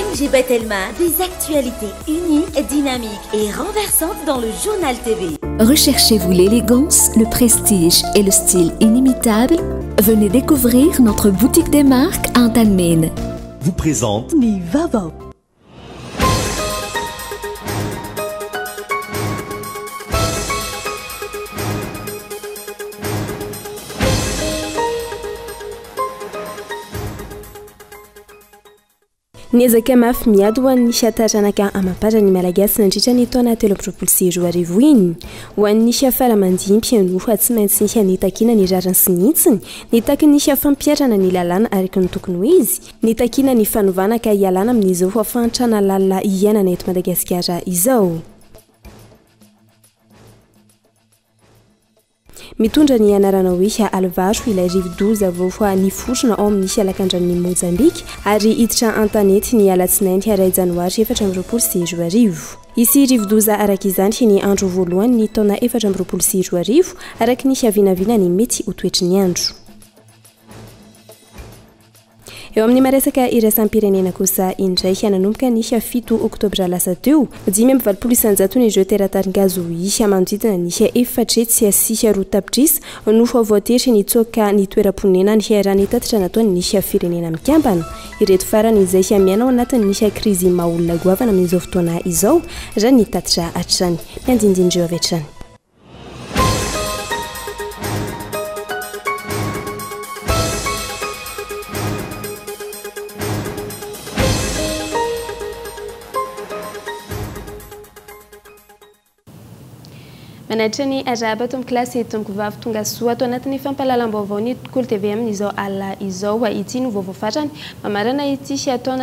Angie Telma, des actualités uniques, dynamiques et renversantes dans le journal TV. Recherchez-vous l'élégance, le prestige et le style inimitable? Venez découvrir notre boutique des marques Antalmen. Vous présente Nivava. Niezaka mafy miady ho an'ny fiataranaka amam-parany malagasy nandritra ny taona 2024 iny ho an'ny fiafara-mandimpy nofa tsy maintsy hianitakina ny rariny sy nitsiny nitaky ny fampiarana ny lalàna araky ny tokony ho izy nitakina ny fanovana ka hialana amin'izao fafantrana lalina iainana eto Madagasikara izao. Mitondra ny anarana hoe Alvaro ilay rivodoza vao nifotrona ao amin'ny fialakandrany Mozambique ary hiditra an-tanety ny alatsinainy 2 janoary 2024. Isi rivodoza araka izany ny andro voalohany ny taona 2024 araka ny fiavinavina ny mety ho toetry ny andro. Eo amin'ny maresaka iraisam-pirenena kosa indray nanomboka ny 7 oktobra lasa teo 5.700 ny jeu teratary-gazo manodidina ny 4.2 tapitrisa nofa voatery ny tsoka ny toeram-ponena ny raha tatitra nataony ny firenena mikambana. Ireto farany izay miaina ao anatin'ny krizy maolona goavana amin'izao fotoana izao raha ny tatitra hatrany. Miandindindreo avy hatrany. Manatra ny araba tombo klasy tombo vavy tonga soa ato anatin'ny fampahalalam-baovao ny Kolo TV amin'izao ala izao ity no vaovao farany mamarana ity taona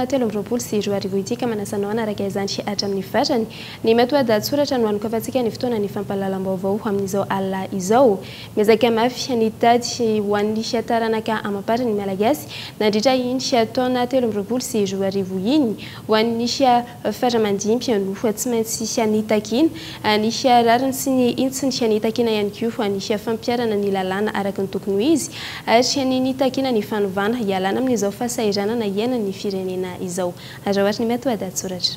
2024 ity ka manasanao anaraka izany hatramin'ny farany ny matoa soratra no anokavantsika ny fotoana ny fampahalalam-baovao amin'izao ala izao miezaka mafy ny tady ho an'ny fiataranaka amam-parany malagasy nandritra iny taona 2024 iny ho an'ny fiara-mandimpy no tsy maintsy nitakina ny fiararany sy ny intsy ny nitakina ihany koa ho an'ny fampiarana ny lalàna araka ny tokony ho izy ary ny nitakina ny fanovana hialana amin'izao fahasahiranana iainan'ny firenena izao. Azo ohatra ny mety soratra.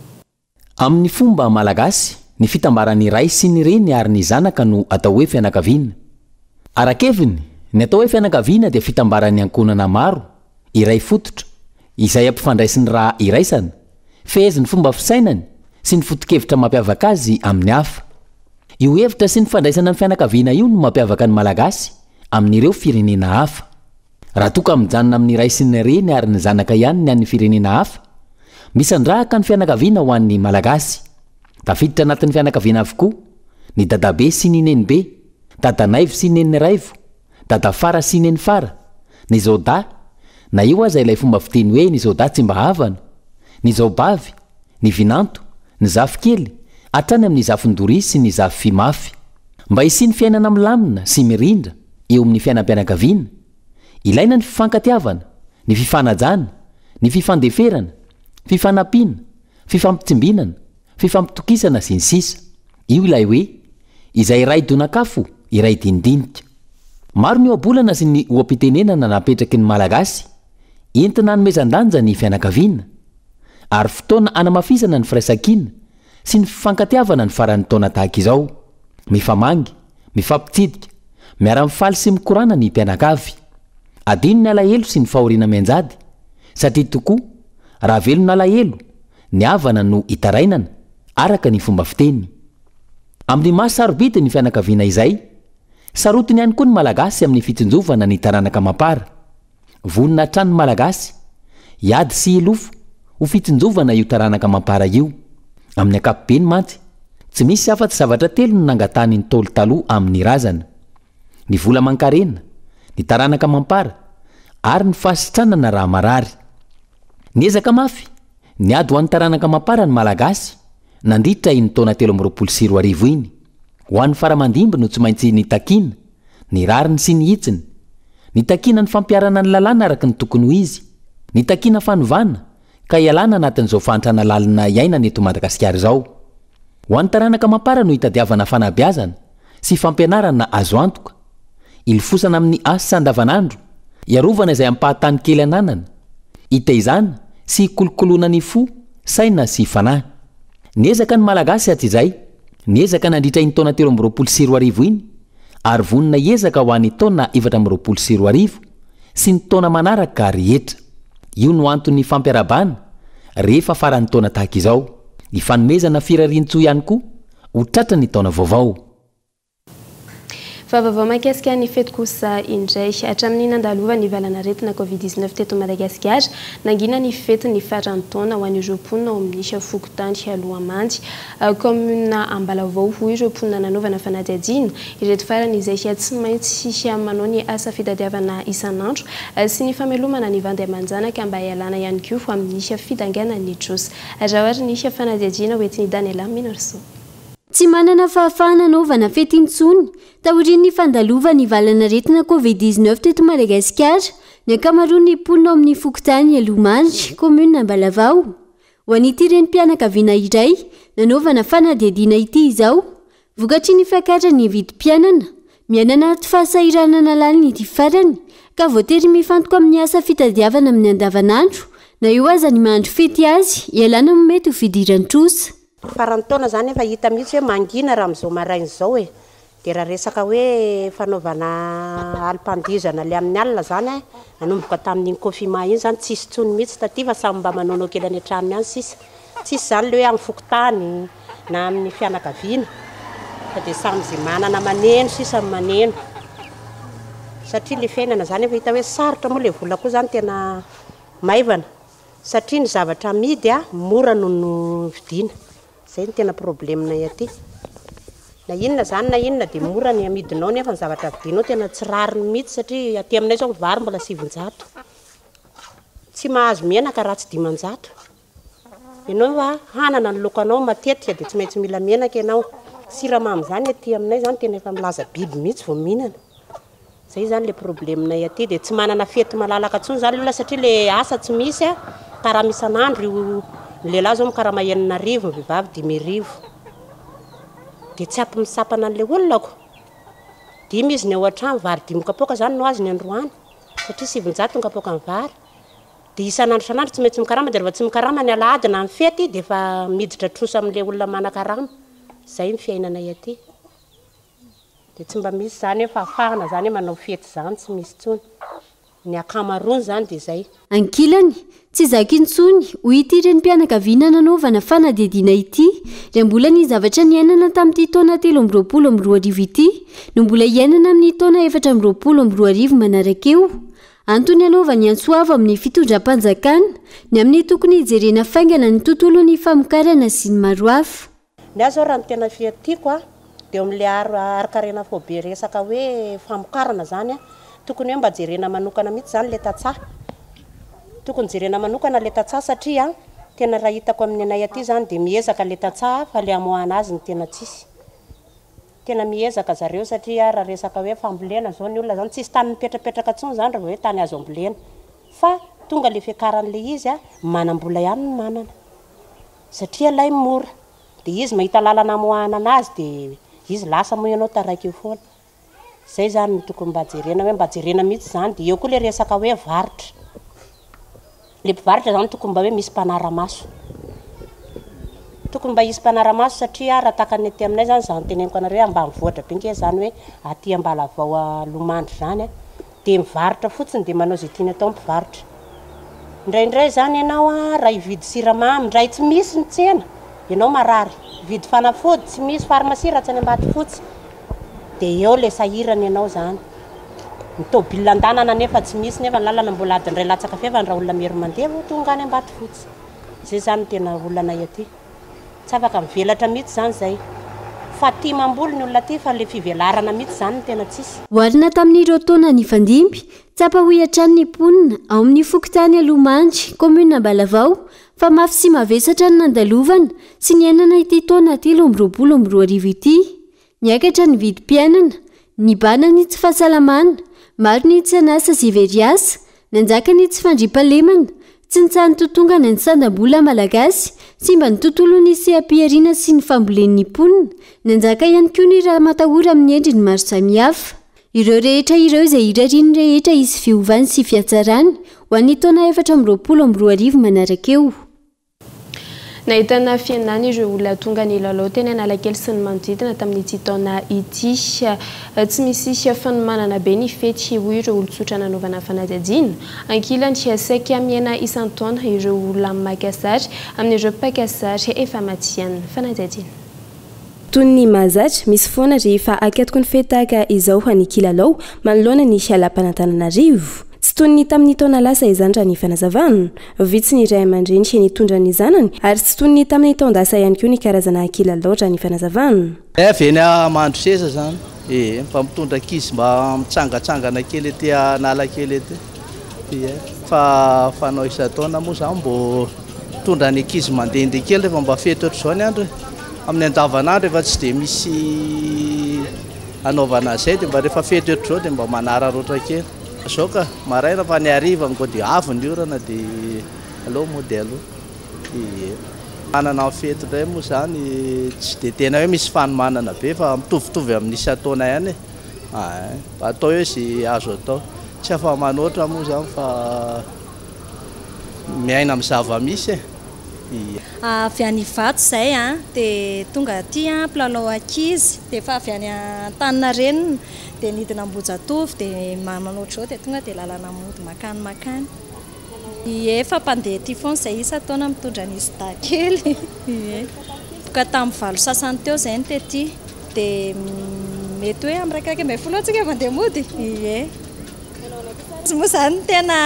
Amin'ny fomba malagasy ny fitambaran'ny ray sy ny reny ary ny zanaka no atao hoe fianakaviana. Arakeviny ny atao hoe fianakaviana dia fitambaran'ny ankonana maro iray fototra izay ampifandraisiny raha iraisana feheziny fomba fisainany sy ny foto-kevitra mampiavaka azy amin'ny hafa. Io hevitra sy ny fandraisana ny fianakaviana io no mampiavaka ny malagasy amin'ireo firenena hafa. Raha toka mijanona amin'ny ray sy ny reny ary ny zanaka ihany ny an'ny firenena hafa, misandrahaka ny fianakaviana ho an'ny malagasy. Tafiditra anatin'ny fianakaviana avokoa ny dadabe sy ny nenibe, dadanaivo sy neny raivo, dadafara sy neny fara, ny zoda, na io aza ilay fomba fiteny hoe ny zoda tsy mba havana, ny zaobavy, ny vinanto, ny zafikely, atrany amin'ny zafindori sy ny zafy mafy. Mba hisy ny fiainana milamina sy mirindra eo amin'ny fiainam-pianakaviana, ilaina ny fifankatiavana, ny fifanajana, ny fifandeferana, fifanampiana, fifampitimbinana, fifampitokisana sy ny sisa. Io ilay hoe izay iray donakafo, iray dindinika. Maro ny oabolana sy ny oam-pitenenana napetraky ny malagasy entina nomezan-danja ny fianakaviana ary fotoana anamafisana ny firaisan-kina sy ny fifankatiavana ny faran'ny taona tahaka izao. Mifamangy, mifampitsidika, miara-mifaly sy mikorana ny mpianakavy. Adino ny alahelo sy ny fahoriana mianjady satria tokoa raha velona alahelo ny havana no hitarainana araka ny fomba fiteny. Amin'ny mahasarobidy ny fianakaviana izay, sarotiny ihany koa ny malagasy amin'ny fitsinjovana ny taranaka mapara. Vonina trano malagasy hiady sy hilofo ho fitsinjovana io taranaka mapara io. Amin'ny ankapobeny mantsy tsy misy afa-tsy zavatra telo no nangatany ny Ntaolo taloha amin'ny razana: ny vola aman-karena, ny taranaka mampara ary ny fahasitranana raha marary. Niezaka mafy niady ho an'ny taranaka mampara ny malagasy nandritra iny taona 2024 iny. Ho an'ny faramandimby no tsy maintsy nitakina ny rariny sy ny hitsiny, nitakina ny fampiarana ny lalàna araka ny tokony ho izy, nitakina fanovana ka hialana anatin'izao fahantrana lalina iainana eto Madagasikara izao. Ho an'ny taranaka mampara no hitadiavana fanabeazana sy fampianarana azo antoka, ilofosana amin'ny asa andavanandro, iarovana izay ampahatany kely ananana. Hita izany sy kolokoloana ny fo saina sy fanahy niezaka ny malagasy aty izay niezaka nandritra ny taona 2024 iny ary vonina ezaka ho an'ny taona 2024 sy ny taona manaraka rehetra io no antony fampiarabana rehefa farany taona tahaka izao ny fanomezana firarian-tsoa ihany koa ho tratra ny taona vaovao Vaovao mahakasika ny fety kosa indray hatramin'ny nandalova ny valanaretina Covid-19 teto Madagasikara nangina ny fety ny farany taona ho an'ireo mponina ao amin'ny Fokotany Alohamandy commune Ambalavao ho ireo mponina nanaovana fanadihadiana ireto farany izay tsy maintsy manao ny asa fitadiavana isan'andro sy ny famelomana ny vandy amanjanaka mba hialana ihany koa amin'ny fidangana ny drosy raha ny fanadihadiana hoentiny Daniela Minarso tsy manana fahafahana anaovana fety intsony taorian'ny fandalovany valanaretina Covid-19 teto Madagasikara ny ankamaroan'ny mponina ao amin'ny Fokotany Alohamandy commune Ambalavao ho an'ity renim-pianakaviana iray nanaovana fanadihadiana ity izao vokatry ny fiakarany vidim-pianana miaina anaty fahasahiranana laliny ity farany ka voatery mifantoka amin'ny asa fitadiavana amin'ny andavanandro na eo aza ny mahandro fety azy ialana mety ho fidiran-trosa farantaona zany efa hita mihitsy hoe mangina raha am'izao maraina zao e dia raha resaka hoe fanaovana alim-pandizana le amin'ny alina zany nanomboka tamin'iny confinement iny zany tsisy tsony mihitsy taty fa samy mba manao kely any an-trano ihany tsisy zany le hoe amin'ny Fokotany na amin'ny fianakaviana fa dia samy zay manana maneno sisa maneno satria le fiainana zany efa hita hoe sarotra moa le vola koa zany tena maivana satria ny zavatra amidy mora noho no vidiana zay ny tena problemnay aty na inona dia mora ny amidinao nefa ny zavatra vidinao tena tsy rariny mihitsy satria aty aminay zao vary mbola 700 tsy mahazo menaka raha tsy 500 ianao fa hanana ny lokanao matetika dia tsy maintsy mila menaka ianao siramamy zany aty aminay zany tena efa milaza biby mihitsy vao mihinana zay zany le problemnay aty dia tsy manana fety malalaka tsony zany lola satria le asa tsy misy karaha misan'andro ny lehilahy zao mikaraha mahenina arivo ny vehivavy 5,000 dia tsy ampy-misapana an'ilay olonako 5 izy ny ao an-trano vary 5 kapoaka zany no azy ny androany satria 700 kapoaka ny vary dia isan'andro tsy maintsy mikarama dia rehefa tsy mikarama ny alahady na ny fety dia efa miditra trosa amin'ilay olona manan-karama zay ny fiainanay aty dia tsy mba misy zany hoe fahafahana zany hoe manao fety zany tsy misy tsony ny akamaroany zany dia zay ankilany tsy zaka intsony ho ity renim-pianakaviana nanaovana fanadihadiana ity raha mbola ny zavatra niainana tamin'ity taona 2024 ity no mbola hiainana amin'ny taona 2024 manaraka eo antony anaovany antsoavo amin'ny fitondram-panjakana ny amin'ny tokony hijerena faingana ny tontolo ny famokarana sy ny maro hafa ny azy ao raha ny tena fiatiako dia amin'ilay arkarena fobe resaka hoe famokarana zany tokony hoe mba jerena manokana mihitsy zany le tatsaha tokony jerena manokana le tatsaha satria tena raha hitako amin'ny anay aty zany dia miezaka le tatsaha fa le amoahana azy ny tena tsisy tena miezaka zareo satria raha resaka hoe fambolena zao ny olona zany tsisy tany mipetrapetraka tsony zany raha hoe tany azo ambolena fa tonga le fiakaran'le izy manam-bola ihany no manana satria lay mora dia izy mahita lalana amoahana anazy dia izy lasa moa ianao taraiky eo foana zay zany ny tokony mba jerena hoe mba jerena mihitsy zany dia eo koa le resaka hoe varotra le mpivarotra zany tokony mba hoe misy mpanara-maso tokony mba hisy mpanara-maso satria raha takany aty aminay zany zany teneniko anareo ambanivohitra be nke zany hoe aty Ambalavao Alomandry zany dia mivarotra fotsiny dia manao zay tiany atao mpivarotra indraindray zany ianao raha hividy siramamy ndray tsy misy ny tsena ianao marary vidy fanafody tsy misy farmasia raha tsy any Ambaty fotsy dia eo le sahirana ianao zany mitôbila andanana nefa tsy misy nefa ny lalana mbola adin'iray latsaka fevany raha olona mery mandeha tonga any Ambaty fotsy zay zany tena olonanay aty tsy afaka mivelatra mihitsy zany zay fa tia mamboly ny olona aty fa le fivelarana mihitsy zany tena tsisy hoarina tamin'ireo taona ny fandimby tsapa ho hiatrany ny mponina ao amin'ny Fokotany Alohamandy commune Ambalavao fa mafy sy mavesatra ny nandalovana sy niainana ity taona 2024 ity niakatra ny vidim-piainana ny bana ny tsy fahasalamana maro ny tsy anasa sy veriasa nanjaka ny tsy fandriampahalemana tsy nitsahany totongana ny sandam-bola malagasy sy mba ny tontolo ny sehampiariana sy ny fambolen'ny mponina nanjaka ihany koa ny raha matahora amin'ny endriny maro samihafa ireo rehetra ireo izay irariany rehetra izy fiovany sy fiatsarany ho ho an'ny taona 420 manaraka eo. Nahitana fianana ireo olona tonga ny lalao teny Analakely sy ny manodidina tamin'ity taona ity. Tsy misy fanomanana be ny fety hoy ireo olon-tsotra nanaovana fanadihadiana. Ankilany saika miaina isan-taona ireo olona maka sary amin'ireo mpaka sary efa maty fanadihadiana. Toy ny mahazatra misy foana rehefa akatoko ny fetaka izao any kilalao manoloana ny Fialam-Panantananarivo. Tsy toy ny tamin'ny taona lasa izany raha ny fanazavana, vitsy ny ray aman-dreny sy nitondra ny zanany ary tsy toy ny tamin'ny taondasa ihany koa ny karazana kilalao raha ny fanazavana. Veny mandro seza zany mba mitondra ankizy mba mitsangatsangana kely ety Analakely ety. Fa fanao isan-taona moa zany mbo mitondra ny ankizy mandehandeha kely rehefa mba fety ohatr'izao ny andro. Amin'ny andavanandro efa tsy dia misy anaovana izay dia mba rehefa fety ohatr'izao dia mba manararoatra kely. Zao ka maraina fa ny hariva ngo dia avy ny orana dia allo modèle. Manana fety indray moa zany tsy dia tena hoe misy fanomanana be fa mitovitovy amin'ny isan-taona ihany. Atao hoe izay azo atao. Tsy afa manoatra moa zany fa miaina amin'ny zava-misy. Avy any Ivato izay dia tonga aty mpilalao ankizy dia efa avy any Antaninarenina dia nidina Ambohijatovo dia manao ohatr'izao dia tonga dia lalana mody makany. Efa mpandeha aty foana izay isan-taona mitondra ny zidakely. Ka tamin'ny 9 teo izay ny tety dia mety hoe amin'ny 120 antsika mandeha mody. Moa zany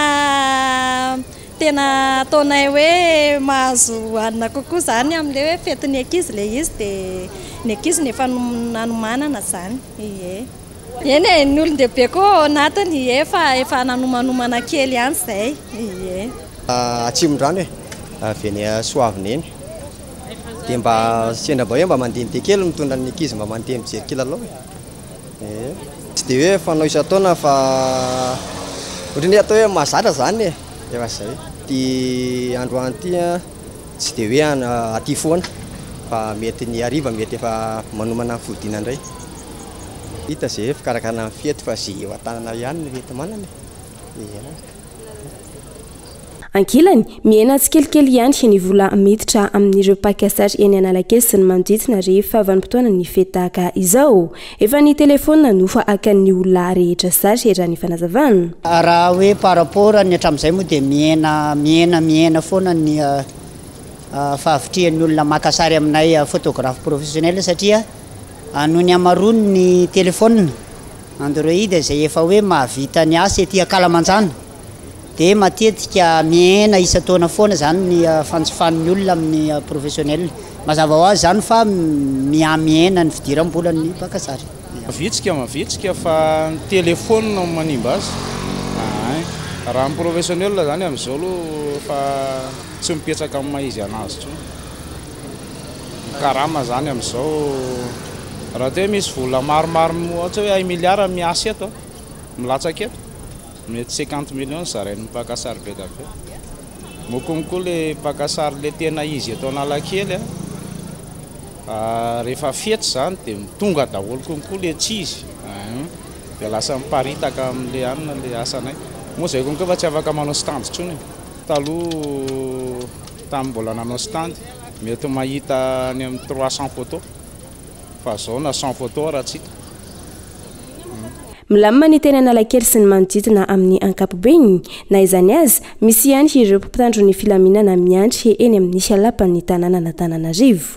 tena ataonay hoe mahazo hanina kokoa zany amin'ilay hoe fetin'ny ankizy ilay izy dia ny ankizy nefa nanomanana zany. Eny ny olon-dehibe koa anatiny efa nanomanomana kely ihany izay. Atsimon-drano avy any Soavina eny dia mba sendra mba hoe mba mandehandeha kely mitondra ny ankizy mba mandeha mijery kilalao. Tsy dia hoe fanao isan-taona fa ohatrany atao hoe mahazatra zany efa izay. Dia androany ity tsy dia hoe aty foana fa mety ny hariva mety efa manomana fodina indray. Hita izay fikarakarana ny fety fa izay eo an-tanana ihany ny mety manana. Ankilany miaina tsikelikely ihany sy ny vola miditra amin'ireo mpakasary eny Analakely sy ny manodidina rehefa vanim-potoana ny fetaka izao. Efa ny telefona no fa akan'ny olona rehetra sary raha ny fanazavana. Raha hoe par rapport ny hatramin'izay moa dia miaina foana ny fahavitrihan'ny olona maka sary aminay photographe professionnel satria noho ny amarony ny telefona Android izay efa hoe mahavita ny asa ety Kalamanjana. Dia matetika miaina isan-taona foana zany ny fanjifan'ny olona amin'ny professionnel. Mazava ho azy zany fa miaina ny fidiram-bola ny mpakasary. Mavitsika fa ny telefona manimba azy. Raha ny professionnel zany amin'izao aloha fa tsy mipetraka amin'ny maizy anazy tsony. Karama zany amin'izao raha te misy vola maromaro ohatra hoe 1 milliard miasa eto milatsaka eto. Mety 50 millions zarain'ny mpakasary be da be. Mokonkoa le mpakasary le tena izy eto Analakely rehefa fety zany dia tonga daholo konkoa le tsy izy. Dia lasa miparitaka amin'le anina le asanay. Moa izay konkoa fa tsy afaka manao stand tsony. Taloha tamin'ny mbola nanao stand mety mahita any amin'ny 300 photos fa zao na 100 photos raha tsika. Milamina ny teny Analakely sy ny manodidina amin'ny ankapobeny na izany azy misy ihany ireo mpitandro ny filaminana miantry eny amin'ny Sialapan'ny tanàna n'Antananarivo.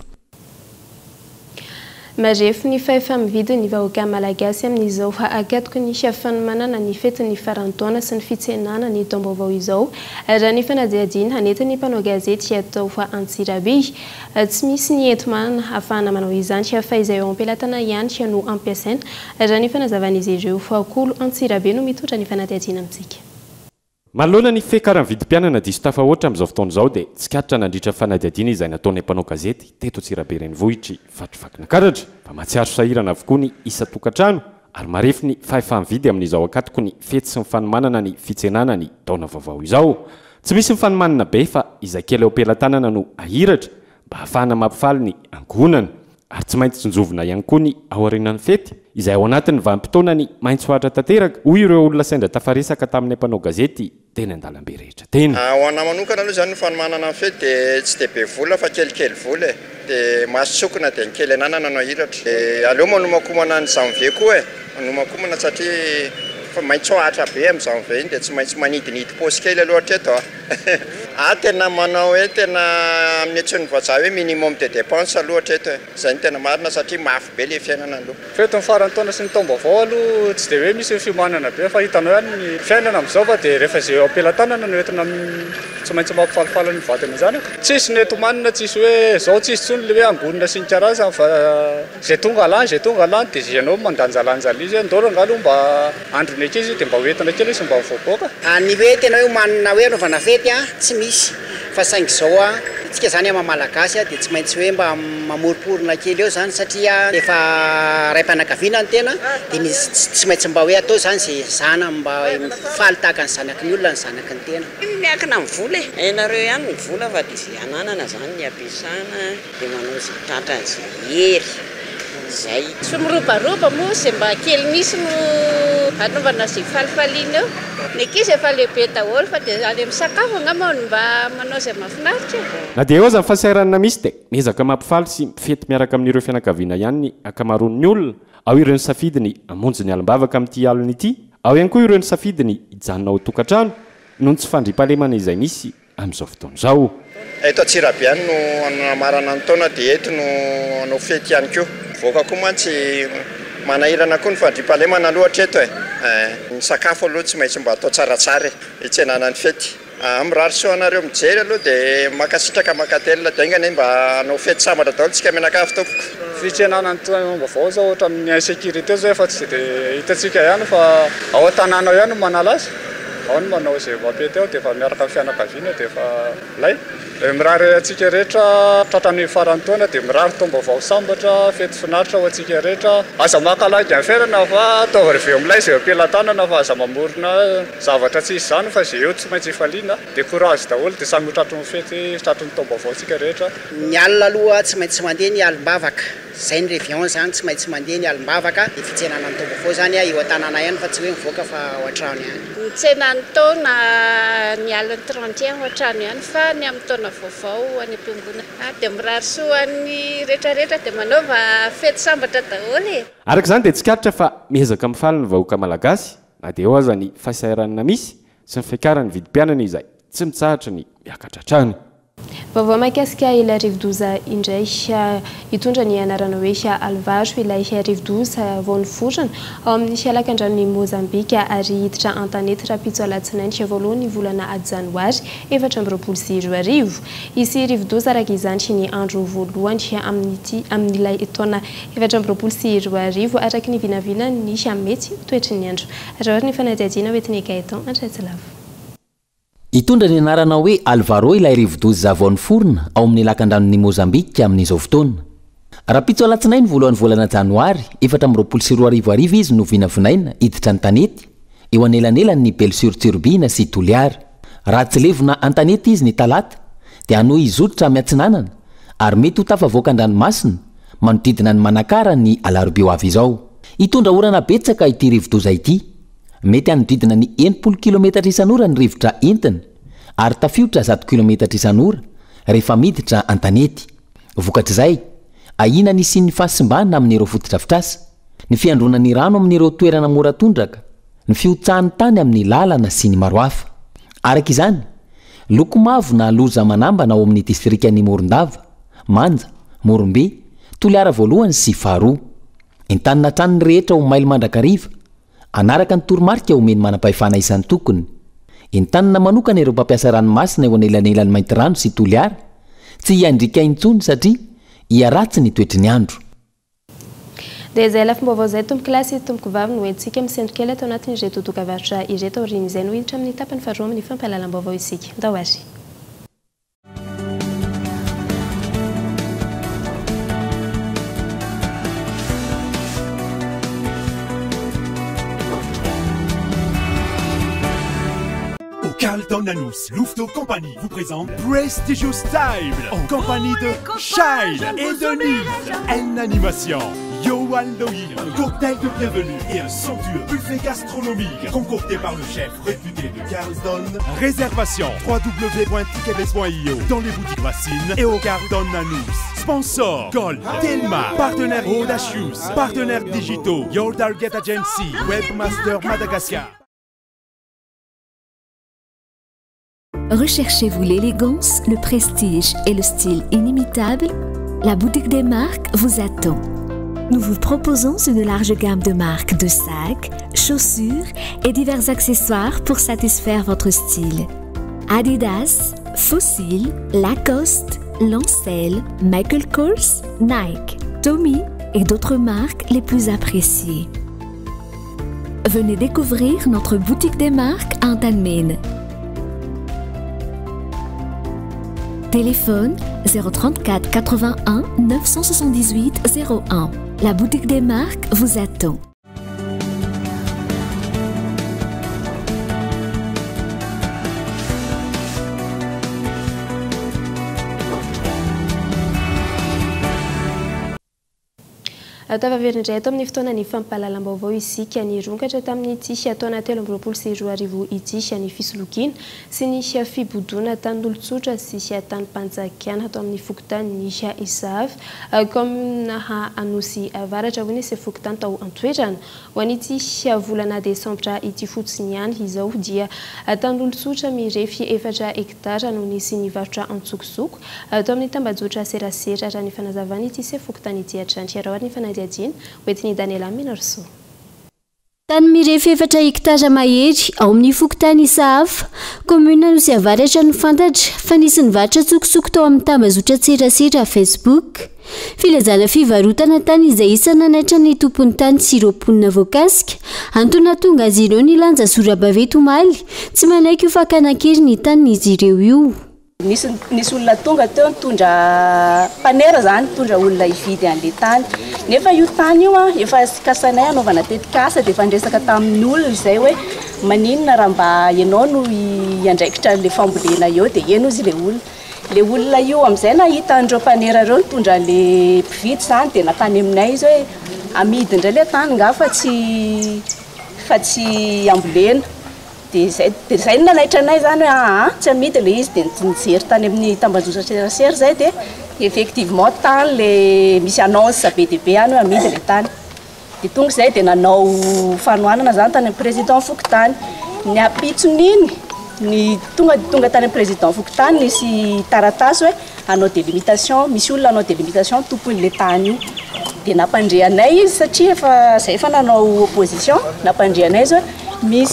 Marefo ny fahefa-mividy ny vahoaka malagasy amin'izao akatoko ny fanomanana ny fetin'ny farantaona sy ny fitsenana ny taom-baovao izao. Raha ny fanadihadiana hanentin'ny mpanao gazety atao Antsirabe. Tsy misy ny ento-manana ahafahana manao izany fa izay eo am-pelatana ihany no ampiasaina. Raha ny fanazavan'izy ireo Fakolo Antsirabe no mitondra ny fanadihadiana amintsika. Manoloana ny fekaram-vidim-pianana diso tafahoatra amin'izao fotoana izao dia tsy kaditra nandritra fanadihadiana izay nataon'ny mpanao gazety teto Antsirabe renivohitra vatrivakina karatra fa matsiaro sahirana avokoa ny isa-tokantrano ary marefo ny fahefa-mividy amin'izao akatoko ny fety sy ny fanomanana ny fitsenana ny taona vaovao izao. Tsy misy ny fanomanana be fa izay kely eo am-pelantanana no ahiratra mba ahafahana mampifaly ny angonana ary tsy maintsy tsinjovina ihany koa ny ao arinan'ny fety izay ao anatin'ny vanim-potoanany maintso ohatra tanteraka hoy ireo olona sendra tafaresaka tamin'ny mpanao gazety teny an-dalambe rehetra teny. Ho ana manokana aloha zany ny fanomanana ny fety dia tsy dia be vola fa kelikely vola dia mahasotsokona dia ny kely anana nanao hiratra. Aleo manomakomana ny janvier koa manomakomana satria fa maintso ohatra be amin'ny janvier iny dia tsy maintsy manidinidy paosy kely aloha hatreto tena manao hoe tena amin'ny antsony vazaha hoe minimum de dépense aloha hatreto izay ny tena marina satria mafy be le fiainana aloha. Fety ny farantaona sy ny taom-baovao aloha tsy dia hoe misy fimanana be fa hitanao ihany ny fiainana amin'izao fa dia rehefa izay ampelantanana no entina tsy maintsy mampifalifaly ny vatana izany. Tsisy ny etomanina tsisy hoe zao tsisy tsony le hoe angonina sy ny karazana fa zay tonga lany dia zay ianao mandanjalanja izy ndoro angalo mba androny ankizy dia mba hoentina kely izy mba mivoaboaka. Ny hoe tena hoe manina hoe anaovana fety tsy misy fa saingy zao tsika zany mamalagasy dia tsy maintsy hoe mba mamoriporona kely eo zany satria efa raim-panakaviana ny tena dia misy tsy maintsy mba hoe atao zany zay zana mba faly tahaka ny zanaky ny olona ny zanaky ny tena. Miakina amin'ny vola nareo ihany ny vola fa dia izay ananana zany ny ampiasana dia manao izay tratra izay hery zay. Tsy mirobaroba moa zay mba kely misy no anaovana izay falifaliana eo. Ny ankizy efa lehibe daholo fa dia any amin'ny sakafo angamba mba manao izay mahafinaritra. Na dia eo aza ny fahasahiranana misy dia miezaka mampifaly sy mifety miaraka amin'ireo fianakaviana ihany ny akamaroan'ny olona. Ao ireo ny safidiny amonjy ny alimbavaka amin'ity alina ity, ao ihany koa ireo ny safidiny hijanona ao tokantrano noho ny tsy fandriam-pahalemana izay misy amin'izao fotoana izao. Eto Antsirabe ihany no anamarana ny taona dia eto no anao fety ihany koa. Voaka koa mantsy manahirana koa ny fandriam-pahalemana aloha hatreto ny sakafo aloha tsy maintsy mba atao tsaratsara hitsenana ny fety. Mirary soa anareo mijery aloha dia makasitraka makatelina daingana mba anao fety sambatra daholo tsika menakafo tompoko. Fitsenana ny taom-baovao zao ohatra amin'ny insécurité zao efa tsy dia hitantsika ihany fa ao an-tanàna ihany manala azy. Ao ny manao izay mampety ao dia efa miaraka amin'ny fianakaviana dia efa lay. Mirary atsika rehetra tratran'ny farantaona dia mirary taom-baovao sambatra fety finaritra ho antsika rehetra. Aza makalagy amin'ny fiainana fa atao reveo milay izay ampelantanana fa aza mamorona zavatra tsy isy izany fa izay eo tsy maintsy ifaliana dia courage daholo dia samy tratran'ny fety tratran'ny taom-baovao antsika rehetra. Ny alina aloha tsy maintsy mandeha ny alimbavaka. Zay ny réveillon zany tsy maintsy mandeha ny alimbavaka dia fitsenana ny taom-baovao zany eo an-tanàna ihany fa tsy hoe mivoaka fa ao an-trano ihany. Ny tsenan'ny taona ny alina 31 ao an-trano ihany fa ny amin'ny taona vaovao any am-piangona dia mirary soa ny rehetrarehetra dia manaova fety sambatra daholo. Araka izany dia tsikaritra fa miezaka mifaly ny vahoaka malagasy na dia eo aza ny fahasahiranana misy sy ny fiakaran'ny vidim-pianana izay tsy mitsahatra ny miakatra hatrany. Vaovao mahakasika ilay rivo-doza indray hitondra ny anarana hoe alvaro ilay rivo-doza vao niforana ao amin'ny alakan-dranon'ny Mozambika ary hiditra an-tanety rapitso alatsinainy voalohany volana janoary 2024. Isy rivo-doza araka izany ny andro voalohany amin'ilay taona 2024 araka ny vinavina ny mety toetry ny andro. Raha ny fanadihadiana hoetiny Gaetan Andratsilavo. Hitondra ny anarana hoe Alvaro ilay rivo-doza vao niforona ao amin'ny lakan-dranon'ny Mozambika amin'izao fotoana. Rapitso alatsinainy voalohan'ny volana janoary 2024 izy no vinavinaina hiditra an-tanety eo anelanelan'ny Belle sur Turbine sy Toliara. Raha tsy levona an-tanety izy ny talata dia anoy izotra miatsinanana ary mety ho tafavoaka an-dranomasina manodidina ny manakara ny alarobia ho avy izao. Hitondra orana betsaka ity rivo-doza ity. Mety anodidina ny 80 km isan'ora ny rivotra entina ary tafiotra 100 km isan'ora rehefa miditra an-tanety. Vokatr'izay, ahina ny sy ny fahasimbana amin'ireo fotodrafitrasa, ny fiandronan'ny rano amin'ireo toerana mora tondraka, ny fiotsahan'ny tany amin'ny lalana sy ny maro hafa. Araka izany, loko mavo na loza manambana ao amin'ny distrikan'ny Morondava, Manja, Morombe, Toliara voalohany sy faharoa. Entanina tranony rehetra ho mailo mandrakariva. Anaraka ny toromarika omeny manam-pahefana isan'ny tokony. Entanina manokana ireo mpampiasa ranomasina eo anelanelan'ny Maintirano sy Toliara tsy hiandrika intsony satria hiaratsy ny toetry ny andro. Dia izay lafim-baovao izay tompoko kilasy tompoko vavy no entsika misendrika tao anatin'ireo totoka-varotra ireto aorian'izay no hiditra amin'ny tapany faharoa amin'ny fampahalalam-baovao isika. Ndao ary. Carlton Anous, Louveteau Compagnie vous présente Prestigious Style en compagnie de Shine et Denise. En animation, Johan Loïl, un cocktail de bienvenue et un somptueux buffet gastronomique concocté par le chef réputé de Carlton. Réservation www.tickets.io dans les boutiques Racine et au Carlton Anous. Sponsor Gold, Telma, partenaire Audacious, partenaires digitaux Your Target Agency, Webmaster Madagascar. Recherchez-vous l'élégance, le prestige et le style inimitable? La boutique des marques vous attend. Nous vous proposons une large gamme de marques de sacs, chaussures et divers accessoires pour satisfaire votre style. Adidas, Fossil, Lacoste, Lancel, Michael Kors, Nike, Tommy et d'autres marques les plus appréciées. Venez découvrir notre boutique des marques à Antanmen. Téléphone 034 81 978 01. La boutique des marques vous attend. Tavaverindray eto amin'ny fotoana ny fampahalalam-baovao isika nironkatra tamin'ity ataona 13 ity ny fisolokiana sy ny fibodoana tan'olon-tsotra sy tany-panjakana atao amin'ny fokotany ny Isavy commune Anosy Avaratra hoy sy fokotany tao Antoerana ho an'ity volana desambra ity fotsiny ihany izao dia tan'olon-tsotra mirefy 4 hektara no nisy nivarotra antsokosoko atao amin'ny tambajotra serasera raha ny fanazavana ity sy fokotany ity hatrany raha ny fanadiadina hoentiny Daniela Minarso. Tany mirefy 4 hektara mahery ao amin'ny fokotany Isavy commune Anosy Avaratra no fantatra fa nisy nivarotra antsokosoko tao amin'ny tambazotra serasera Facebook. Filazana fivarotana tany izay isana naitra ny tompony tany sy roponina voakasika antony tonga azy ireo nilanja Sorabavety omaly tsy manaiky ho fakana-kery ny tany izy ireo io. Nisy olona tonga teo nitondra panera zany nitondra olona hividy an'le tany nefa io tany io efa kasanay anaovana tetikasa dia efa ndresaka tamin'ny olona izay hoe maninona raha mba ianao no iandraikitra le fambolena eo dia eno izy le olona io amin'izay nahita andreo panera reo nitondra le mpividy zany dia nakany aminay izy hoe amidy indray le tany nga fa tsy ambolena. Dia zay nanaitra anay zany hoe tsy amidy le izy dia nijery tany amin'ny tambazotra serasera zay dia effectivement tany le misy annonce be dia be any hoe amidy le tany dia tonga izay dia nanao fanohanana zany tany amin'ny président fokotany ny apitson'iny ny tonga tany amin'ny président fokotany nisy taratasy hoe anao délimitation misy olona anao délimitation tompon'le tany io dia nampandre anay izy satria efa nanao opposition nampandre anay izy hoe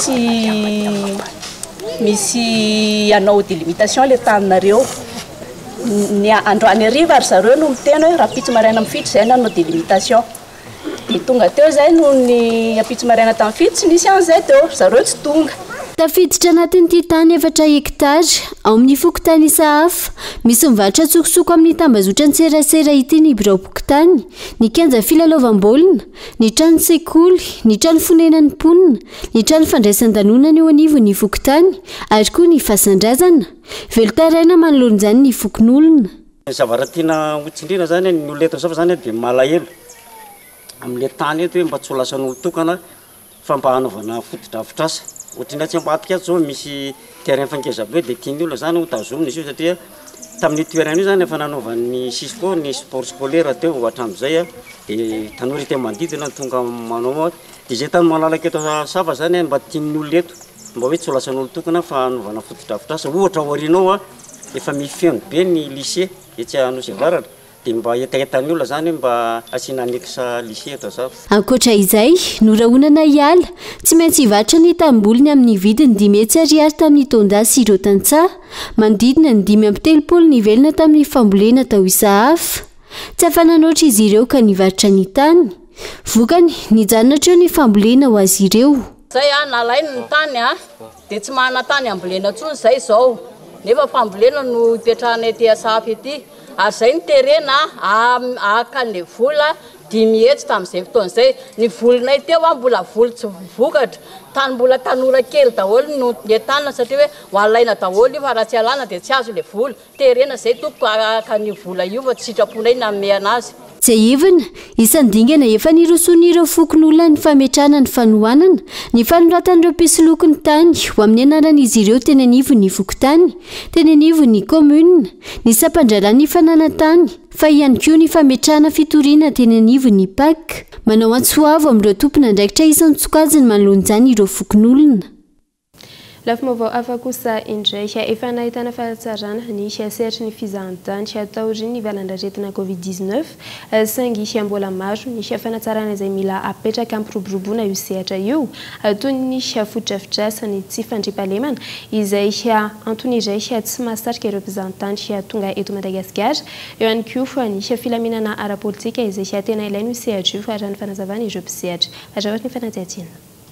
misy anao délimitation le taninareo ny androany ariva ary zareo no miteny hoe raha pitso maraina amin'ny fitro zay nanao délimitation dia tonga teo zay no ny apitso maraina tamin'ny fitro tsy nisy an'izay teo zareo tsy tonga. Tafiditra anatin'ity tany 4 hektara ao amin'ny fokotany Isavy misy mivarotra antsokosoko amin'ny tambazotra ny serasera ity ny birao pokotany ny kianja filalaovam-baolina ny trano sekoly ny trano fonenan'ny mponina ny trano fandraisan-danonana eo anivon'ny fokotany ary koa ny fasandrazana velotaraina manoloan'izany ny fokon'olona. Zavaratiana hotsindrina zany ny olona eto zao zany dia malahelo amin'le tany eto hoe mba tsy ho lasan'olo tokana fa mba hanaovana fotodrafitrasa ohatriny tsy ambadika azy zao misy terrain fangeza be dia tiany olona zany ho tazomina izy io satria tamin'ny toerana io zany efa nanaovan'ny Sisco ny sport scolaire teo hatramin'izay dia tanora ity manodidina tonga manao dia zay tany malalaka eto Sava zany mba tian'ny olona eto mba hoe tsy ho lasan'olo tokana fa hanaovana fotodrafitrasa ohatra aorianao efa mifeno be ny lycée etsy Anosy Avaratra dia mba etaetan'ny olona zany mba asiana anexa lycée eto Sava. Ankoatra izay norahonana hiala tsy maintsy hivarotra ny tamboliny amin'ny vidiny 5 ariary tamin'ny tonda sy ireo tantsaha manodidina ny 5.30 ny velona tamin'ny fambolena tao Isavy tsy afananoatra izy ireo ka nivarotra ny tany vokany nijanona treo ny fambolena ho azy ireo. Zay nalainy ny tany dia tsy manana tany ambolena intsony zay zao nefa fambolena no ipetrahanay ety Asapy ety ary zay ny terena akan'le vola 10 hetsy tamin'izay fotoan'izay ny volinay teo mbola voly tsy vokatra tany mbola tanora kely daholo no entanina satria hoe hoalaina daholo io fa raha tsy alana dia tsy azo le vola terena zay toko akan'io vola io fa tsy sitraponay namey anazy Jaivana isandingana efa nirosoan'ireo fokon'olona ny fametrahana ny fanohanana ny fanoratan'ireo mpisoloky ny tany ho amin'ny anaran'izy ireo teny anivo ny vokotany teny anivo ny komuna ny sampandrarany fananantany fa ihany koa ny fametrahana fitoriana teny anivo ny pak manao antsoavo amin'ireo tompona andraikitra isan-tsokajiny manoloan'izany ireo fokon'olona Lafy vaovao hafa kosa indray efa nahitana fahatsarana ny sehatry ny fizahantany ataoriny ny valan-draretina Covid-19 saingy mbola maro ny fanatsarana izay mila apetraka ampiroboroboana io sehatra io toy ny fodrafidrasany tsy fandriampahalemana izay antony iray tsy mahasarika ireo mpizahantany tonga eto Madagasikara eo ihany koa ny filaminana ara-politika izay tena ilaina io sehatra io arahany fanazavana ireo mpisehatra azahoatra ny fanajajiana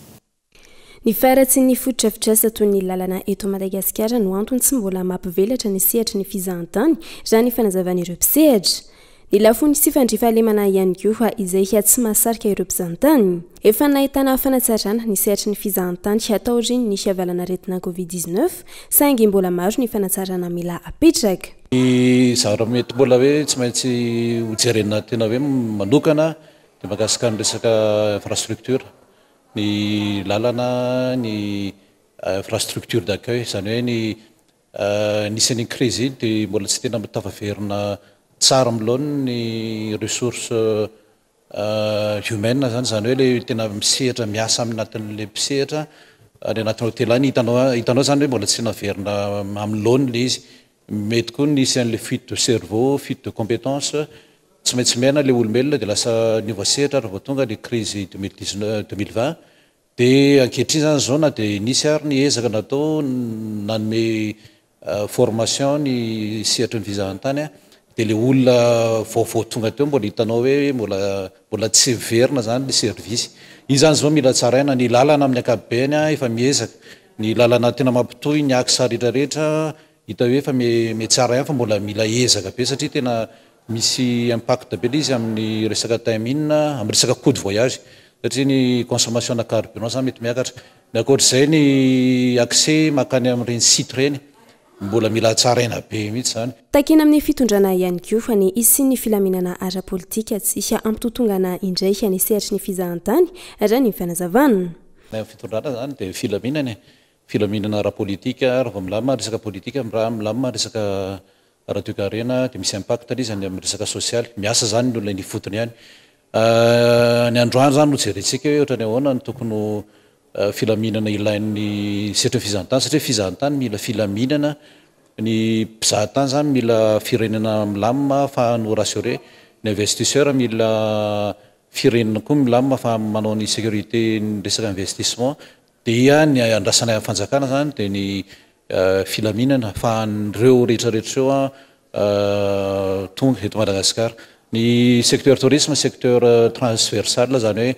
Ny faratsy ny fotodrafitrasa toy ny lalana eto Madagasikara no antony tsy mbola mampivelatra ny sehatry ny fizahantany raha ny fanazavana ireo mpisehatra. Ny lafony sy fandriampahalemana ihany koa izay tsy mahasarika ireo mpizahantany. Efa nahitana fanatsarana ny sehatry ny fizahantany ataoriny ny fihavalana-retina Covid-19 saingy mbola maro ny fanatsarana mila apetraka. Zara mety mbola hoe tsy maintsy hojerena tena hoe manokana dia mahakasika ny resaka infrastructure. Ny lalana ny infrastructure d'accueil zany hoe ny nisan'ny crise dia mbola tsy tena tavaverina tsara milohany ny ressources humaines zany hoe le tena misehatra miasa aminatin'le mpisehatra any anatin'ny hotely any hitanao zany hoe mbola tsy naverina amin'lohany le izy mety koa nisy an'le fuite de cerveau fuite de compétence tsy maintsy miaina le olombelona dia lasa niova sehatra raha vao tonga le crise 2020 dia ankehitriny zany zao na dia nisy ary ny ezaka natao nanome formation ny sehatra ny fizahantany dia le olona vaovao tonga teo mbola hitanao hoe mbola tsy verina zany le service izy zany zao mila tsaraina ny lalana amin'ny ankapobeny efa miezaka ny lalana tena mampitohy ny aksa rehetrarehetra hita hoe efa metsara ihany fa mbola mila ezaka be satria tena misy impact be izy amin'ny resaka timine amin'ny resaka coût de voyage satria ny consommation na carburant zany mety miakatra ny akoatr'izay ny accès makany amin'ireny site reny mbola mila tsaraina be mihitsy zany. Takena amin'ny fitondrana ihany koa fa ny isy ny filaminana ara-politika tsy ampitotongana indray ny sehatry ny fizahantany raha ny fanazavana. Ny fitondrana zany dia filaminana ara-politika raha vao milamina resaka politika raha milamina resaka ara-toekarena dia misy impact izy amin'ny resaka social miasa zany ny olona ny fotony ihany. Ny androany zany no jerentsika hoe ohatrany ahoana ny tokony filaminana ilain'ny sehatry ny fizahantany satria fizahantany mila filaminana ny mpizahantany zany mila firenena milamina fa no rassuré ny investisseur mila firenena koa milamina fa manao ny sécurité ny resaka investissement dia ny andrasana fanjakana zany dia ny filaminana fa nireo rehetrarehetra eo tonga eto Madagasikara. Ny secteur tourisme secteur transversal zany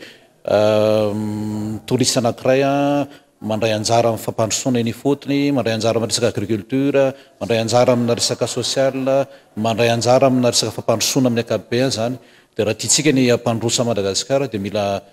hoe touriste anankiray mandray anjara amin'ny fampandrosoana eny fotony mandray anjara amin'ny resaka agriculture mandray anjara amina resaka social mandray anjara amina resaka fampandrosoana amin'ny ankapobeny zany dia raha tiatsika ny ampandrosa Madagasikara dia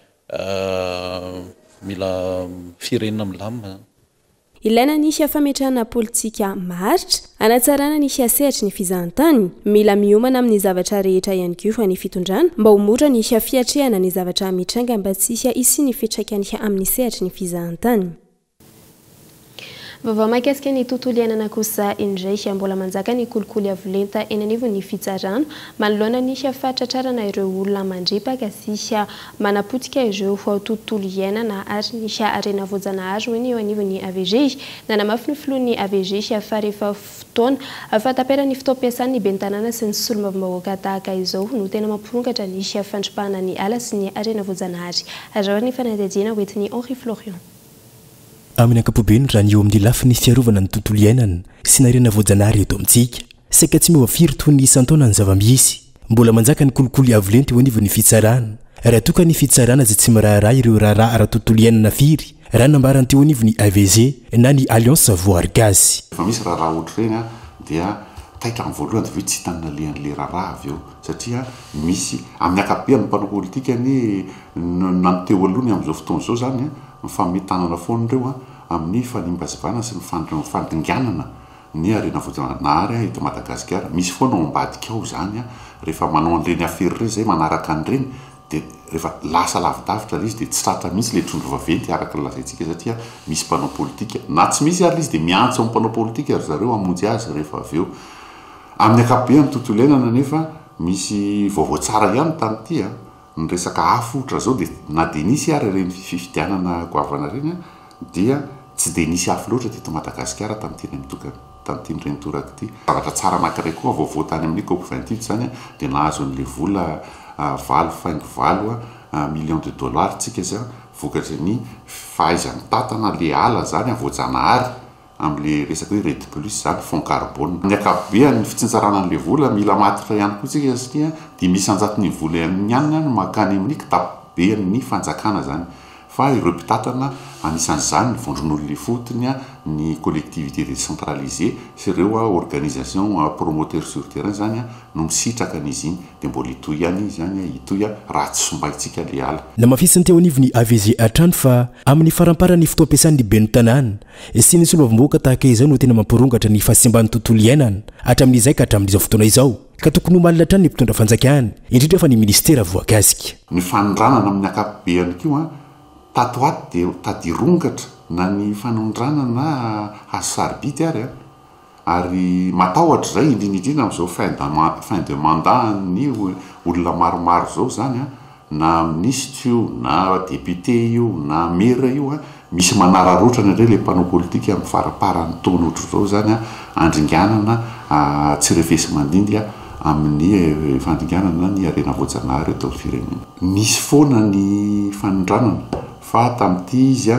mila firenena milamina. Ilaina ny fametrahana politika maharitra anatsarana ny sehatry ny fizahantany mila miomana amin'ny zavatra rehetra ihany koa ny fitondrana mba ho mora ny fiatrehana ny zavatra mitranga mba tsy hisy ny fitraikany amin'ny sehatry ny fizahantany. Vaovao mahakasika ny tontolo iainana kosa indray mbola manjaka ny kolikoly avolenta eny anivo ny fitsarana manoloana ny fahatratrarana ireo olona mandripaka sy manapotika ireo tontolo iainana ary ny arena voajanahary hoeny eo anivo ny AVG nanamafy ny filohan'ny AVG fa rehefa fotoana fatapera ny fitaom-piasany ny ben'ny tanàna sy ny solombavam-bahoaka tahaka izao no tena mampirongatra ny fandripahana ny ala sy ny arena voajanahary azahoany ny fanadihadiana hoentin'ny Henri Florian. Amin'ny ankapobeny raha ny eo amin'ny lafiny fiarovana ny tontolo iainana sy ny arena voajanahary eto amintsika saika tsy mihoafiry toy ny isan-taona ny zava-misy mbola manjaka ny kolikoly avolenta eo anivon'ny fitsarana raha toka ny fitsarana izay tsy miraharaha ireo raharaha ara-tontolo iainana firy raha nambarany teo anivon'ny AVG na ny Alliance Voargazy. Fa misy raharaha ohatr'ireny dia taitra amin'ny voalohany de ve tsy hitanana lean'le raharaha avy eo satria misy amin'ny akabeany mpanao politika ny nanoteo alohany amin'izao fotoana izao zany mifametanana foana ireo amin'ny fanimbazavana sy fandinganana ny arena voajanahary eto Madagasikara. Misy foana ao ambadika ao zany rehefa manao an'ireny afery ireny zay manaraka an'ireny de rehefa lasa lavidavitra izy de tsy tratra mihitsy le trondro vaventy araka ny lazaintsika satria misy mpanao politika na tsy misy ary izy de miantso amin'ny mpanao politika ary zareo amonjy azy rehefa avy eo. Amin'ny akabeany tontolo iainana nefa misy vaovao tsara ihany tamin'ity ny resaka afotra zao de na de nisy ary ireny fifidianana goavana ireny dia tsy de nisy afo loatra teto Madagasikara tamin'ity mitokana tamin'ity reny toraka ity. Zavatra tsara anankiray koa vaovao tany amin'ny COP28 zany de nahazo an'le vola 4.4 millions de dollars tsika zay vokatry ny fahaizany tatana le ala zany voajanahary am'le resaka hoe Red Plus zany fond carbone. Ny akabeany fitsintsarana an'le vola mila matitra ihany koa tsika satria de misy anjatony vola ihany no makany amin'ny kitabean'ny fanjakana zany fa ireo mpitatana anisan'izany ny vondron'olona fotony ny collectivité décentralisée sy ireo organisation promoteur sur terrain zany no misitraka an'izy iny de mbola itoy ihany izy zany itoy raha tsy sombaitsika le ala. Namafisiny teo anivony AVG atrano fa amin'ny faramparany fotoam-piasan'ny ben'ny tanàna sy ny solovam-boaka tahaka izao no tena mampirongatra ny fahasimban'ny tontolo iainana hatramin'izay ka hatramin'izao fotoana izao ka tokony ho malina hatrany ny mpitondra fanjakana indrindra fa ny ministera voakasika. Ny fanondranana amin'ny akabeany kio tato aty de tadirongatra na ny fanondrana na hazo saribity ary matahotra zay indrindrindrindra amin'izao fin de mandat ny olona maromaro zao zany na ministre io na député io na maire io misy manararotrana ireo le mpanao politika amin'ny faraparany taona ohatro zao zany andringanana tsy refesy mandindry amin'ny fandringanana ny arena voajanahary eto amin'ny firenena. Misy foana ny fanondranana fa tamin'ity izy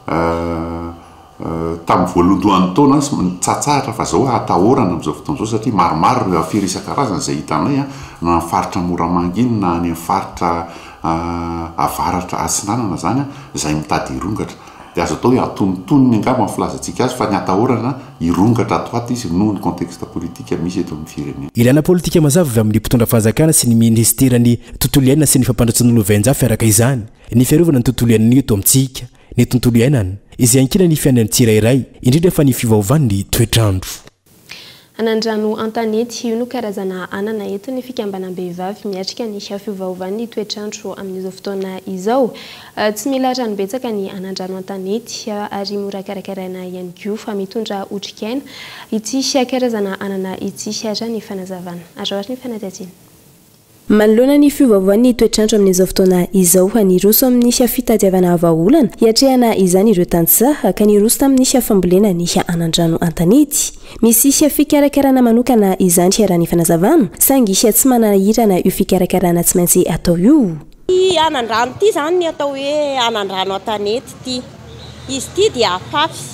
tamin'ny voalohandohan'ny taona tsatsahatra fa zao atahorana amin'izao fotoana zao satria maromaro ireo afery isan-karazany izay hitanay na faritra Moramanginy na any faritra avaratra Atsinanana zany izay mitady hirongatra de azo atao hoe atonontonony angamba amin'ny filazantsika azy fa ny atahorana hirongatra ato ato izy noho ny contexte politika misy eto amin'ny firenena. Ilana politika mazava avy amin'ny mpitondra fanjakana sy ny ministerany tontolo iainana sy ny fampandratson'olo venjafy araka izany ny fiarovana ny tontolo iainana eto amintsika ny tontolo iainana izay ankina ny fiainan'ny tsirairay indrindra fa ny fivaovan'ny toetrandro. Anandrano Antanety io no karazana anana entiny fikambanam-behivavy miatrika ny fiovaovan'ny toetrandro amin'izao fotoana izao. Tsy mila ranobetsaka ny anandrano Antanety ary mora karakaraina ihany koa fa mitondra otrikaina ity karazana anana ity raha ny fanazavana. Azoary ny fanadadiana. Manoloana ny fiovaovan'ny toetrandro amin'izao fotoana izao ny roso amin'ny fitadiavana vahaolana hiatrehana izany ireo tantsaha ka ny roso tamin'ny fambolena ny anandrano Antanety. Misy fikarakarana manokana izany raha ny fanazavana saingy tsy manahirana io fikarakarana tsy maintsy atao io. Anandrano ity zany ny atao hoe anandrano Antanety ity. Izy ity dia afafy.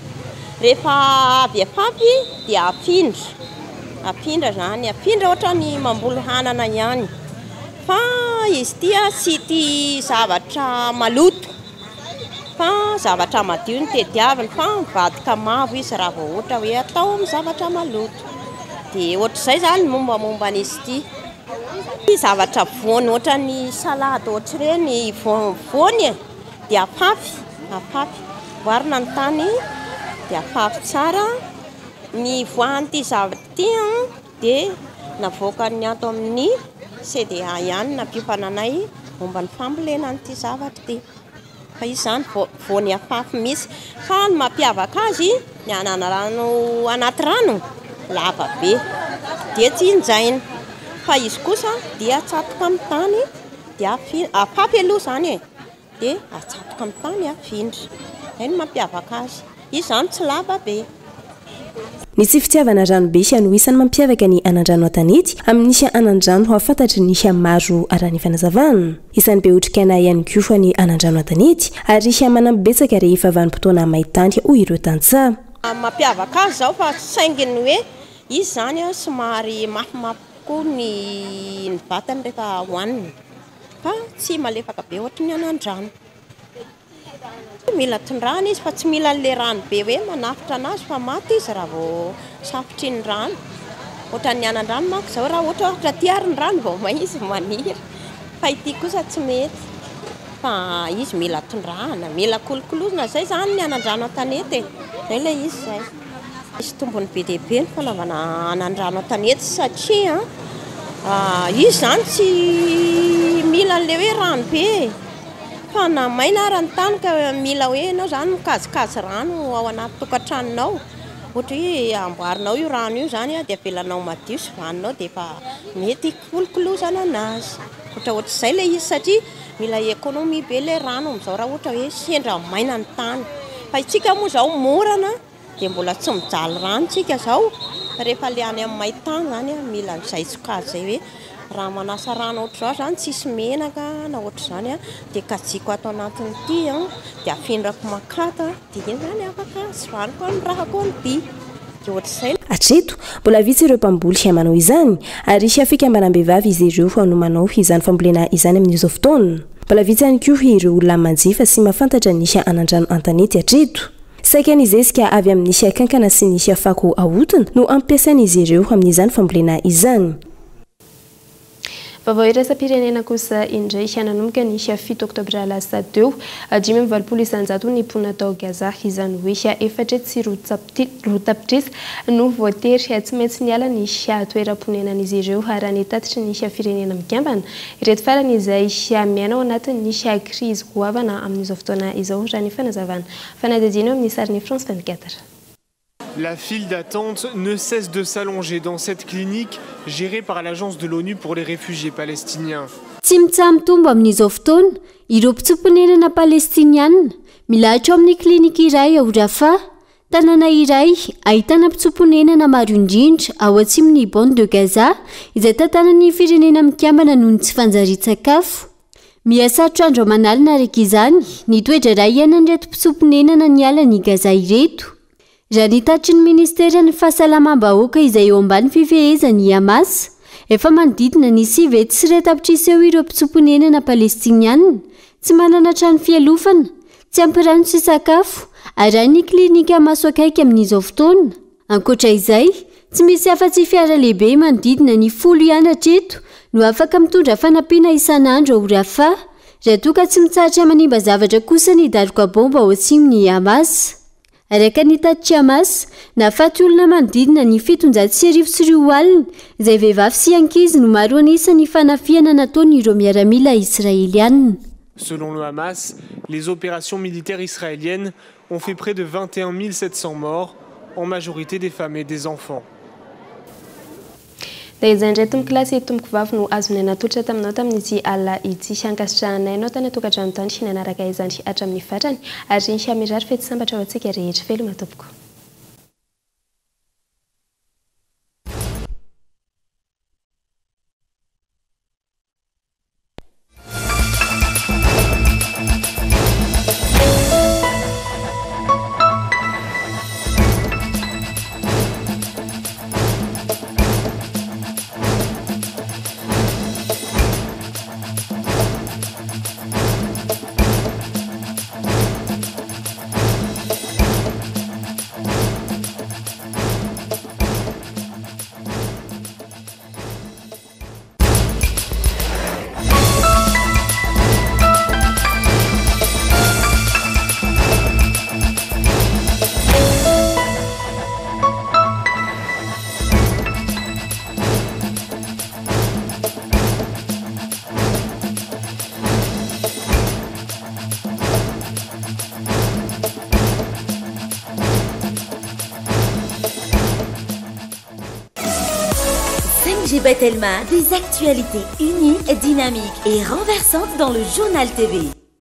Rehefa avy afafy dia apindra zany, apindra ohatra ny mamboly hanana ihany. Fa izy ity tsy ity zavatra maloto. Fa zavatra madio ny tediaviny fa mivadika mavo izy raha vao ohatra hoe atao amin'ny zavatra maloto. Dia ohatr'izay zany mombamomba an'izy ity. Zavatra voany ohatra ny salady ohatra ireny voany dia afafy. Voarina ny tany dia afafy tsara. Ny voan'ity zavatra ity dia navoaka ny ato amin'ny CDA ihany na mpifananay momba ny fambolena an'ity zavatra ity. Fa izy zany voany afafy misy. Fa ny mampiavaka azy ny anandrano anaty rano lava be dia tsy injaina. Fa izy kosa dia atsatoka amin'ny tany dia afafy aloha zany dia atsatoka amin'ny tany afindra. Izay no mampiavaka azy. Izy zany tsy lava be. Ny tsy fitiavana ranobe no isan'ny mampiavaka ny anandrano Antanety amin'ny anandrano hafantatry ny maro ara-ny fanazavana. Isan'ny be otrikaina ihany koa ny anandrano Antanety ary manambetsaka rehefa vanim-potoana maitany hoy ireo tantsaha. Mampiavaka azy zao fa sainginy hoe izy zany somary mafimafy koa ny vatany rehefa hohanina. Fa tsy malefaka be ohatra ny anandrano. Mila tondrana izy fa tsy mila le rano be hoe manafitra anazy fa maty izy raha vao safitry ny rano. ohatran'ny anan-drano manko zao raha ohatra tiariny rano vao maizy maniry fa ity kosa tsy mety fa izy mila tondrahana mila kolokolozana zay zany ny anan-drano an-tanety zay le izy zay isy tombony be dehibe ny fanaovana anan-drano an-tanety satria izy zany tsy mila an'le hoe rano be fa na maina ary ny tany ka mila hoe ianao zany mikazikazy rano ao anaty tokantranonao ohatra hoe amboarinao io rano io zany dia avelanao madio sy vaninao dia efa mety kolokolozana anazy ohatr'izay le izy satria mila économie be le rano amin'izao raha ohatra hoe sendra maina ny tany fa itsika moa zao morana dia mbola tsy mijaly rano tsika zao rehefa le any amin'ny maintany zany mila n'izay tsokazy zay hoe raha manasa rano ohatr'izao zany tsisy menaka na ohatr'izany dia kajiko ato anatin'ity dia afendrako makata dia iny zany afaka sy vaniko ny rahako an'ity dia ohatr'izay atreto mbola vitsy ireo mpamboly manao izany ary isy afikambanam-behivavy izy ireo fa no manao izany fambolena izany amin'izao fotoana mbola vitsy ihany koa ireo olona manjifa sy mahafantatra nisy anan-drano an-tanety atreto saika nizesika avy amin'nisy akankana sy nisy afako ahotona no ampiasain'izy ireo amin'izany fambolena izany. Vaovao iraisam-pirenena kosa indray hananomboka ny 7 oktobra lasa teo 5 isanjato ny mponina tao Gaza izany hoe efatra sy rotapitrisa no voatery tsy maintsy niala ny toeram-ponenan'izy ireo ary ny tatitry ny firenena mikambana ireto farany izay miaina ao anatin'ny krizy goavana amin'izao fotoana izao raha ny fanazavana fanadidina amin'ny sariny France 24. La file d'attente ne cesse de s'allonger dans cette clinique gérée par l'Agence de l'ONU pour les réfugiés palestiniens. Tsy mitsamtombo amin'izao fotoana ireo mpitsom-ponenana palestiniana milahatra amin'ny klinika iray ao Rafah, tanàna iray ahitana mpitsom-ponenana maro indrindra ao atsimon'ny bande de Gaza izay tantanan'ny firenena mikambana noho ny tsy fanjarian-tsakafo. Miasarotra andro aman'alina araka izany ny toetra iray ianan'ireto mpitsom-ponenana niala ny Gaza ireto. Raha ny tatry ny ministeran'ny fahasalamam-bahoaka izay eo ambany fifehezan'ny Hamas efa manodidina ny 7 sy retapitrisa eo ireo mpitsom-ponenana palestiniana tsy manana trano fialofana, tsy ampirano sy sakafo ary ny klinika maso akaiky amin'izao fotoana. Ankoatra izay, tsy misy afa-tsy fiara lehibe manodidina ny 10 ihany hatreto no afaka mitondra fanampiana isan'andro ao Rafah raha toa ka tsy mitsahatra manimba zavatra kosa ny daroka bomba ao atsimon'ny Hamas. Araka ny tatitry Hamas, nahafaty olona manodidina ny 704 alina izay vehivavy sy ankizy no maro anisan'ny fanafiana nataon'ireo miaramila israéliana. Selon le Hamas, les opérations militaires israéliennes ont fait près de 21 700 morts, en majorité des femmes et des enfants. Izay tomboklasy tomboko vavy no azony natolotra taminao tamin'ity alina ity hankasitrahanay tany atokantrano tany hinanaraka izany hatramin'ny fatrany ary ny hamirary fety sambatra ao antsika rehetra veloma tompoko. Telma, des actualités uniques, dynamiques et renversantes dans le journal TV.